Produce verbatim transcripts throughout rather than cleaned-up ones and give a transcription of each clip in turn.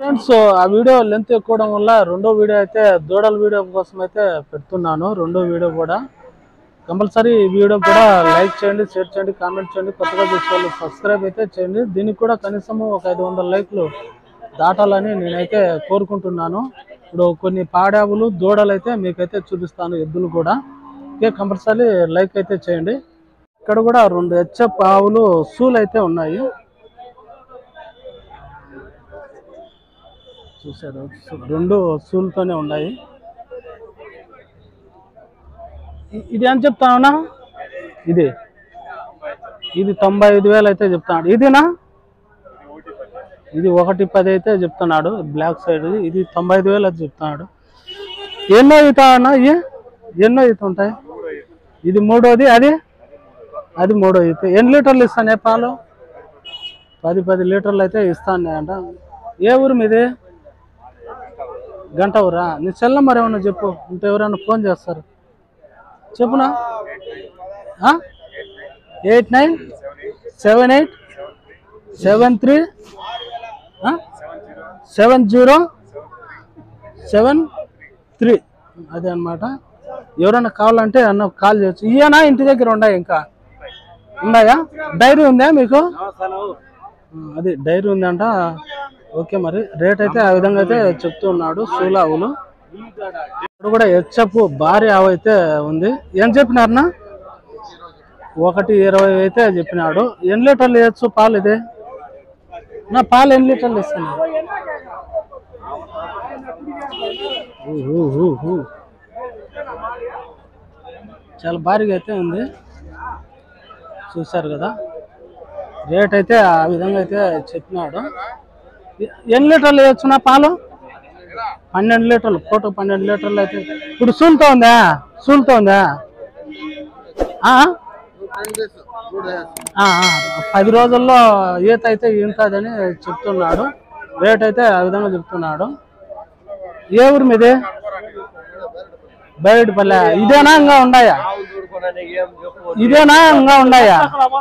Friends ఆ video length ఎక్కువడం వల్ల రెండో వీడియో అయితే దూడల వీడియో కోసం అయితే పెడుతున్నాను. రెండో వీడియో కూడా కంపల్సరీ ఈ వీడియో కూడా లైక్ చేయండి, షేర్ చేయండి, కామెంట్ చేయండి. కొత్తగా చూసేవాళ్ళు సబ్స్క్రైబ్ అయితే చేయండి. దీనికి కూడా కనీసం ఒక ఐదు వందల లైక్లు దాటాలని నేనైతే కోరుకుంటున్నాను. ఇప్పుడు కొన్ని పాడావులు దూడలు అయితే మీకైతే చూపిస్తాను, ఎద్దులు కూడా. ఓకే, కంపల్సరీ లైక్ అయితే చేయండి. ఇక్కడ కూడా రెండు హెచ్ఎఫ్ ఆవులు సూలు అయితే ఉన్నాయి. చూసారు, రెండు సూలుతోనే ఉన్నాయి. ఇది అని చెప్తానా, ఇది ఇది తొంభై ఐదు వేలు అయితే చెప్తాడు. ఇదినా ఇది ఒకటి పది అయితే చెప్తున్నాడు, బ్లాక్ సైడ్. ఇది తొంభై ఐదు వేలు అయితే చెప్తున్నాడు. ఎన్నో ఈత అన్నా, ఇవి ఎన్నో ఈత ఉంటాయి. ఇది మూడోది, అది అది మూడో ఈత. ఎన్ని లీటర్లు ఇస్తానే పాలు? పది పది లీటర్లు అయితే ఇస్తాను అంట. ఏ ఊరు మీది? గంట ఊరా? నీ సెల్ నెంబర్ ఏమన్నా చెప్పు, ఇంత ఎవరైనా ఫోన్ చేస్తారు చెప్పునా. Eight nine seven eight seven three seven zero seven three అదే అనమాట. ఎవరైనా కావాలంటే అన్న కాల్ చేయొచ్చు. ఇయ్యనా ఇంటి దగ్గర ఉన్నాయి, ఇంకా ఉన్నాయా? డైరీ ఉందా మీకు? అది డైరీ ఉందంట. ఓకే, మరి రేట్ అయితే ఆ విధంగా అయితే చెప్తూ ఉన్నాడు. సూలావులు ఇప్పుడు కూడా హెచ్ఎఫ్ భారీ ఆవు అయితే ఉంది. ఏం చెప్పినారనా? ఒకటి ఇరవై అయితే చెప్పినాడు. ఎన్ని లీటర్లు ఇవ్వచ్చు పాలు? ఇదే నా పాలు ఎన్ని లీటర్లు ఇస్తాను? చాలా భారీగా అయితే ఉంది, చూసారు కదా. రేట్ అయితే ఆ విధంగా అయితే చెప్పినాడు. ఎన్ని లీటర్లు ఇవ్వచ్చు నా పాలు? పన్నెండు లీటర్లు ఫోటో పన్నెండు లీటర్లు అయితే. ఇప్పుడు సూలుతో ఉందా? సూలుతో ఉందా? పది రోజుల్లో ఈత అయితే ఈంతదని చెప్తున్నాడు. రేట్ అయితే ఆ విధంగా చెప్తున్నాడు. ఏ ఊరు మీది? బయటపల్లె. ఇదేనా ఇంకా ఉన్నాయా? ఇదేనా ఇంకా ఉన్నాయా?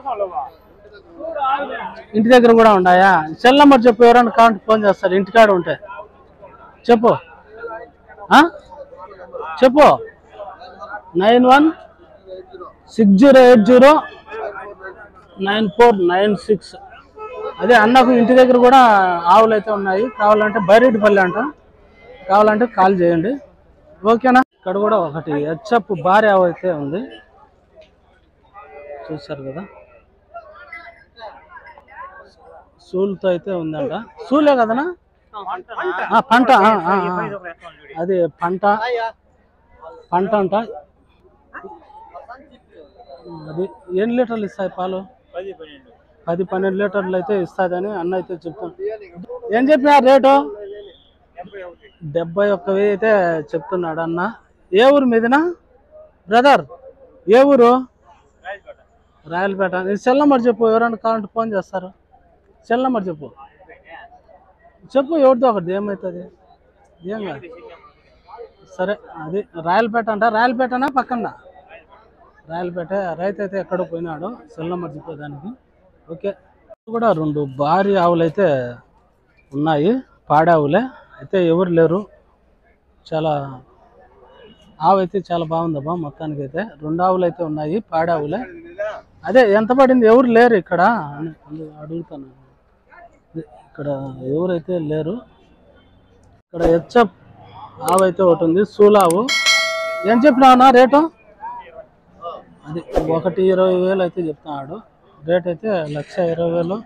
ఇంటి దగ్గర కూడా ఉన్నాయా? సెల్ నెంబర్ చెప్పు, ఎవరైనా కాంట్ ఫోన్ చేస్తారు ఇంటికాడ ఉంటే. చెప్పు చెప్పు. Nine one six zero eight zero nine four nine six. అదే అన్నకు ఇంటి దగ్గర కూడా ఆవులు అయితే ఉన్నాయి. కావాలంటే బైరెడ్డిపల్లి అంట, కావాలంటే కాల్ చేయండి. ఓకేనా. ఇక్కడ కూడా ఒకటి హెచ్ఎఫ్ భారీ ఆవు అయితే ఉంది, చూసారు కదా. సూలుతో అయితే ఉందంట. సూలే కదనా? పంట, అది పంట పంట అంట. అది ఎన్ని లీటర్లు ఇస్తాయి పాలు? పది పన్నెండు లీటర్లు అయితే ఇస్తుందని అన్న అయితే చెప్తాను. ఏం చెప్పినా రేటు? డెబ్బై ఒక్క వెయ్యి అయితే చెప్తున్నాడు అన్న. ఏ ఊరు మీదినా బ్రదర్? ఏ ఊరు? రాయలపేట. నీ సెల్ నెంబర్ చెప్పు, ఎవరైనా కావాలంటే ఫోన్ చేస్తారు. సెల్ నెంబర్ చెప్పు చెప్పు ఎవరితో ఒకటి, ఏమవుతుంది ఏం కాదు. సరే, అది రాయలపేట అంట. రాయలపేటనా పక్కన? రాయలపేట. రైతు అయితే ఎక్కడో పోయినాడు, సెల్ నెంబర్ చెప్పేదానికి. ఓకే, కూడా రెండు భారీ ఆవులు అయితే ఉన్నాయి, పాడావులే అయితే. ఎవరు లేరు, చాలా ఆవు అయితే చాలా బాగుందబ్బా. మొత్తానికి అయితే రెండు ఆవులు అయితే ఉన్నాయి, పాడావులే. అదే ఎంత పడింది? ఎవరు లేరు ఇక్కడ అని అడుగుతాను. ఇక్కడ ఎవరైతే లేరు. ఇక్కడ హెచ్ఎఫ్ ఆవు అయితే ఒకటి ఉంది, సూలావు. ఏం చెప్పినావునా రేటు? అది ఒకటి ఇరవై వేలు అయితే చెప్తున్నాడు. రేట్ అయితే లక్ష ఇరవై వేలు.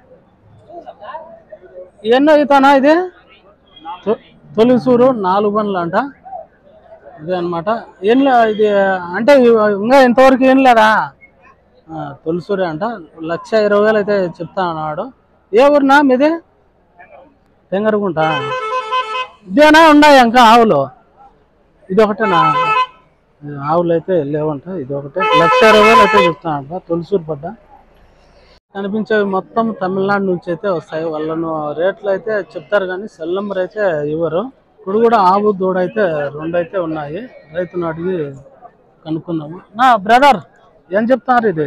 ఎన్నో అవుతానా? ఇది తొలిసూరు నాలుగు బండ్లు అంట. ఇదే అనమాట. ఏం ఇది అంటే ఇంకా ఇంతవరకు ఏం లేదా? తొలిసూరే అంట. లక్ష ఇరవై వేలు అయితే చెప్తా అన్నాడు. ఏ ఊరినా మీది? తెంగరగుంట. ఇదేనా ఉన్నాయి ఇంకా ఆవులు? ఇది ఒకటేనా? ఆవులు అయితే లేవంట. ఇది ఒకటే. లక్ష ఇరవై వేలు అయితే చెప్తానంట. తొలిసూరు పడ్డ కనిపించేవి మొత్తం తమిళనాడు నుంచి అయితే వస్తాయి. వాళ్ళను రేట్లు అయితే చెప్తారు కానీ సెల్ నెంబర్ అయితే ఇవ్వరు. ఇప్పుడు కూడా ఆవు దూడ అయితే రెండు అయితే ఉన్నాయి. రైతును అడిగి కనుక్కుందాము. నా బ్రదర్ ఏం చెప్తున్నారు? ఇది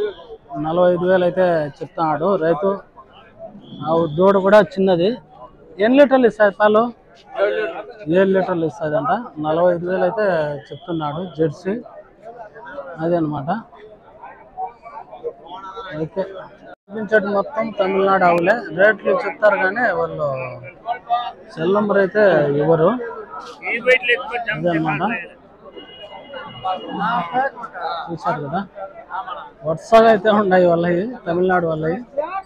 నలభై ఐదు వేలు అయితే చెప్తున్నాడు రైతు. ఆవు దూడ కూడా చిన్నది. ఎన్ని లీటర్లు ఇస్తాయి పాలు? ఏడు లీటర్లు ఇస్తుందంట. నలభై ఐదు వేలు అయితే చెప్తున్నాడు జెర్సీ. అదే అనమాట. అయితే చూపించేది మొత్తం తమిళనాడు ఆవులే. రేట్లు చెప్తారు కానీ వాళ్ళు సెల్ నంబర్ అయితే ఇవ్వరు. అదే అనమాట. చూసారు కదా, వరుసగా అయితే ఉన్నాయి వాళ్ళవి, తమిళనాడు వాళ్ళవి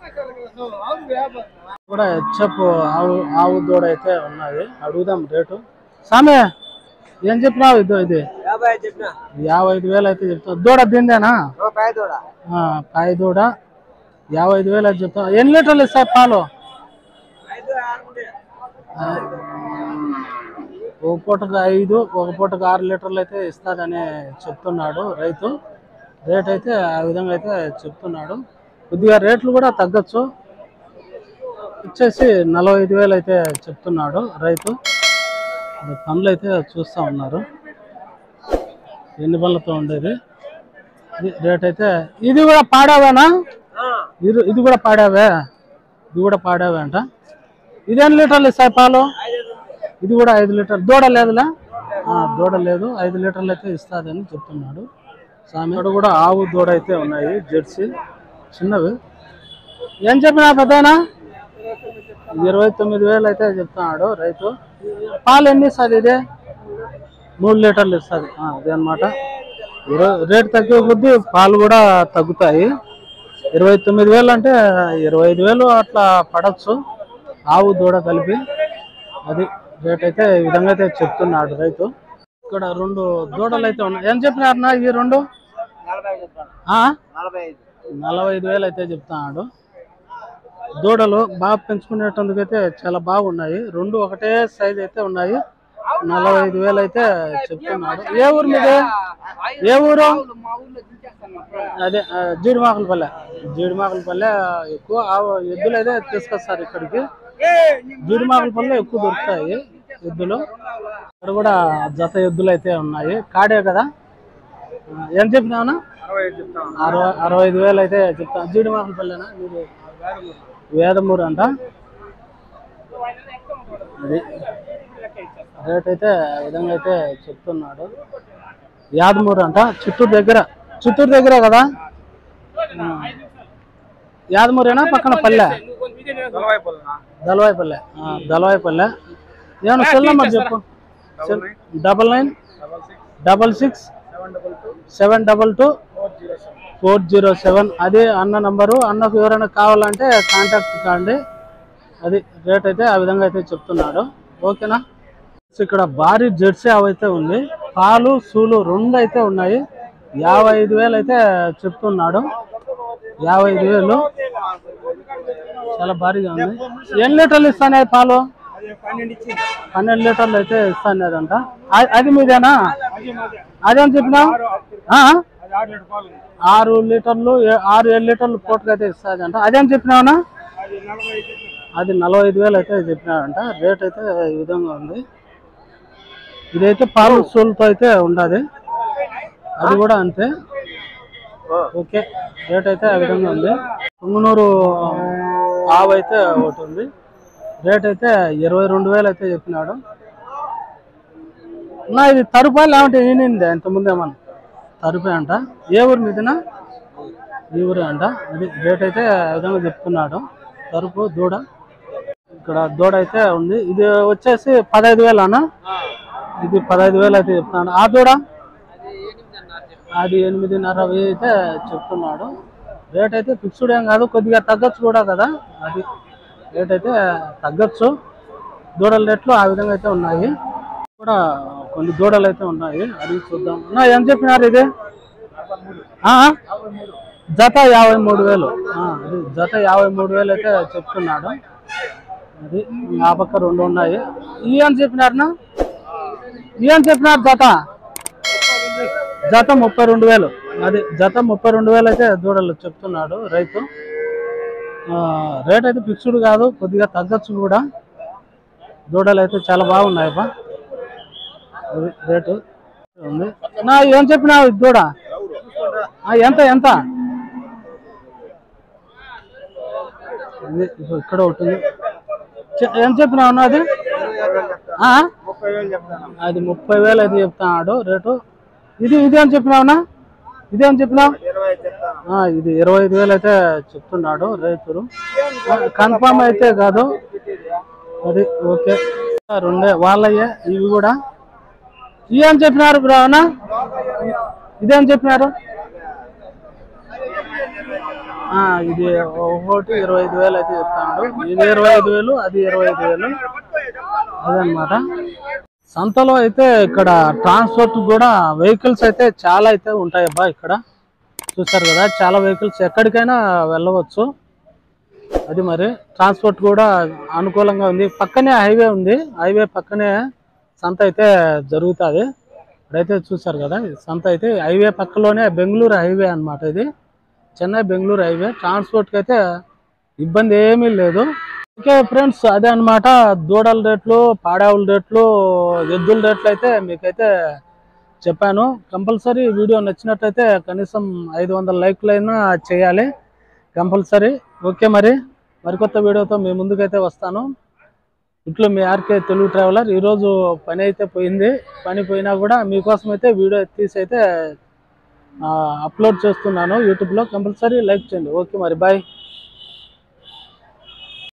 కూడా. హెచ్ఎఫ్ ఆవు ఆవు దూడ అయితే ఉన్నాయి. అడుగుదాం రేటు. సామే ఏం చెప్పినావు? ఇది ఇది యాభై ఐదు వేలు అయితే చెప్తావు. దూడ దీందేనా? పాయ దూడ యాభై ఐదు వేలు అయితే చెప్తావు. ఎన్ని లీటర్లు ఇస్తాయి పాలు? ఒక పూటకు ఐదు, ఒక పూటకు ఆరు లీటర్లు అయితే ఇస్తారని చెప్తున్నాడు రైతు. రేట్ అయితే ఆ విధంగా అయితే చెప్తున్నాడు. కొద్దిగా రేట్లు కూడా తగ్గచ్చు. వచ్చేసి నలభై ఐదు వేలు అయితే చెప్తున్నాడు రైతు. పనులు అయితే చూస్తూ ఉన్నారు, ఎన్ని పనులతో ఉండేది. రేట్ అయితే ఇది కూడా పాడావేనా? ఇది ఇది కూడా పాడావే? ఇది కూడా పాడావే అంట. ఇది ఎన్ని లీటర్లు ఇస్తాయి పాలు? ఇది కూడా ఐదు లీటర్. దూడ లేదులే, దూడ లేదు. ఐదు లీటర్లు అయితే ఇస్తుందని చెప్తున్నాడు స్వామి. ఇక్కడ కూడా ఆవు దూడ అయితే ఉన్నాయి, జెర్సీ చిన్నవి. ఏం చెప్పినా పెద్దనా? ఇరవై తొమ్మిది వేలు అయితే చెప్తున్నాడు రైతు. పాలు ఎన్ని ఇస్తుంది? ఇదే మూడు లీటర్లు ఇస్తుంది. అదే అనమాట. ఇరవై రేటు తగ్గే కొద్దీ పాలు కూడా తగ్గుతాయి. ఇరవై తొమ్మిది వేలు అంటే ఇరవై ఐదు వేలు అట్లా పడవచ్చు ఆవు దూడ కలిపి. అది రేట్ అయితే ఈ విధంగా అయితే చెప్తున్నాడు రైతు. ఇక్కడ రెండు దూడలు అయితే ఉన్నాయి. ఏం చెప్పినారన్నా ఈ రెండు? నలభై ఐదు వేలు అయితే చెప్తున్నాడు. దూడలు బాగా పెంచుకునేటందుకైతే చాలా బాగున్నాయి. రెండు ఒకటే సైజ్ అయితే ఉన్నాయి. నలభై ఐదు వేలు అయితే చెప్తున్నాడు. ఏ ఊరు మీది? ఏ ఊరు? అదే జీడిమాకులపల్లె. జీడిమాకులపల్లె ఎక్కువ ఎద్దులు అయితే తీసుకొస్తారు ఇక్కడికి. జీడిమాకులపల్లె ఎక్కువ దొరుకుతాయి ఎద్దులు. ఇక్కడ కూడా జత ఎద్దులు అయితే ఉన్నాయి. కాడే కదా. ఏం చెప్పినావునా? అరవై అరవై ఐదు వేలు అయితే చెప్తాను. జీడిమాకులపల్లెనా మీరు? వేదమూరు అంట. అది రేట్ అయితే ఆ విధంగా అయితే చెప్తున్నాడు. యాదమూరు అంట, చిత్తూరు దగ్గర. చిత్తూరు దగ్గర కదా. యాదమూరేనా పక్కన పల్లె? దళవాయిపల్లె. దళవాయిపల్లె. ఏమన్నా సెల్ నెంబర్ చెప్పు. Double nine double six seven double two four zero seven. అది అన్న నంబరు. అన్నకు ఎవరైనా కావాలంటే కాంటాక్ట్ కాండి. అది రేట్ అయితే ఆ విధంగా అయితే చెప్తున్నాడు. ఓకేనా. ఇక్కడ భారీ జెర్సీ ఆవు అయితే ఉంది. పాలు సూలు రెండు అయితే ఉన్నాయి. యాభై ఐదు వేలు అయితే చెప్తున్నాడు. యాభై ఐదు వేలు చాలా భారీగా ఉంది. ఎన్ని లీటర్లు ఇస్తానే పాలు? పన్నెండు లీటర్లు అయితే ఇస్తానేదంట. అది మీదేనా? అదేం చెప్పినావు? ఆరు లీటర్లు ఆరు ఏడు లీటర్లు పూటగా అయితే ఇస్తాదంట. అదేం చెప్పినావునా? అది నలభై ఐదు వేలు అయితే చెప్పినాడంట. రేట్ అయితే ఈ విధంగా ఉంది. ఇదైతే పాలు సూలుతో అయితే ఉండదు. అది కూడా అంతే. ఓకే. రేట్ అయితే ఆ విధంగా ఉంది. పొంగునూరు ఆవు అయితే ఒకటి ఉంది. రేట్ అయితే ఇరవై రెండు వేలు అయితే చెప్పినాడు. నా ఇది తరుపా లేకుంటే ఈనిందే ఇంతకుముందు ఏమన్నా? తరుపే అంట. ఏ ఊరు మీదనా? ఈ ఊరే అంట. అది రేట్ అయితే ఆ విధంగా చెప్తున్నాడు. తరుపు దూడ. ఇక్కడ దూడ అయితే ఉంది. ఇది వచ్చేసి పదహైదు వేలు అన్న. ఇది పదహైదు వేలు అయితే చెప్తున్నాడు. ఆ దూడ అది ఎనిమిదిన్నర వెయ్యి అయితే చెప్తున్నాడు. రేట్ అయితే ఫిక్స్డ్ ఏం కాదు, కొద్దిగా తగ్గచ్చు కూడా కదా. అది రేట్ అయితే తగ్గచ్చు. దూడల రేట్లు ఆ విధంగా అయితే ఉన్నాయి. కూడా కొన్ని దూడలు అయితే ఉన్నాయి. అది చూద్దాం. నా ఏం చెప్పినారు? ఇది జత యాభై మూడు వేలు. అది జత యాభై మూడు వేలు అయితే చెప్తున్నాడు. అది ఆ పక్క రెండు ఉన్నాయి. ఇవి అని చెప్పినారునా? ఇవి అని చెప్పినారు జత జత ముప్పై రెండు వేలు. అది జత ముప్పై రెండు వేలు అయితే దూడలు చెప్తున్నాడు రైతు. రేట్ అయితే ఫిక్స్డ్ కాదు, కొద్దిగా తగ్గచ్చు కూడా. దూడలు అయితే చాలా బాగున్నాయి బా. అది రేటు ఉంది. నా ఏం చెప్పినావు దూడ? ఎంత ఎంత? ఇది ఇక్కడ ఉంటుంది. చె- ఏం చెప్పినావు అన్న అది ఆ? అది ముప్పై వేలు అయితే చెప్తున్నాడు రేటు. ఇది ఇదేం చెప్పినావునా ఇదేం చెప్పినావు ఆ, ఇది ఇరవై ఐదు వేలు అయితే చెప్తున్నాడు రైతులు. కన్ఫామ్ అయితే కాదు అది. ఓకే రెండే వాళ్ళయ్యే ఇవి కూడా. ఇదేం చెప్పినారు బ్రో అన్న ఇదేం చెప్పినారు ఆ, ఇది ఒకటి ఇరవై ఐదు వేలు అయితే చెప్తాడు. ఇది ఇరవై ఐదు వేలు అది ఇరవై ఐదు వేలు అదనమాట. సంతలో అయితే ఇక్కడ ట్రాన్స్పోర్ట్ కూడా వెహికల్స్ అయితే చాలా అయితే ఉంటాయి అబ్బా. ఇక్కడ చూస్తారు కదా చాలా వెహికల్స్ ఎక్కడికైనా వెళ్ళవచ్చు. అది మరి ట్రాన్స్పోర్ట్ కూడా అనుకూలంగా ఉంది. పక్కనే హైవే ఉంది, హైవే పక్కనే సంత అయితే జరుగుతుంది. ఇప్పుడైతే చూసారు కదా సంత అయితే హైవే పక్కలోనే బెంగళూరు హైవే అన్నమాట. ఇది చెన్నై బెంగళూరు హైవే. ట్రాన్స్పోర్ట్కి అయితే ఇబ్బంది ఏమీ లేదు. ఓకే ఫ్రెండ్స్, అదే అనమాట దూడల రేట్లు, పాడావుల రేట్లు, ఎద్దుల రేట్లు అయితే మీకైతే చెప్పాను. కంపల్సరీ వీడియో నచ్చినట్లయితే కనీసం ఐదు వందల లైక్లు అయినా చేయాలి కంపల్సరీ. ఓకే మరి మరికొత్త వీడియోతో మీ ముందుకైతే వస్తాను. ఇట్లో మీ ఆర్కే తెలుగు ట్రావెలర్. ఈరోజు పని అయితే పోయింది, పని పోయినా కూడా మీకోసం అయితే వీడియో తీసి అయితే అప్లోడ్ చేస్తున్నాను యూట్యూబ్లో. కంపల్సరీ లైక్ చేయండి. ఓకే మరి బాయ్.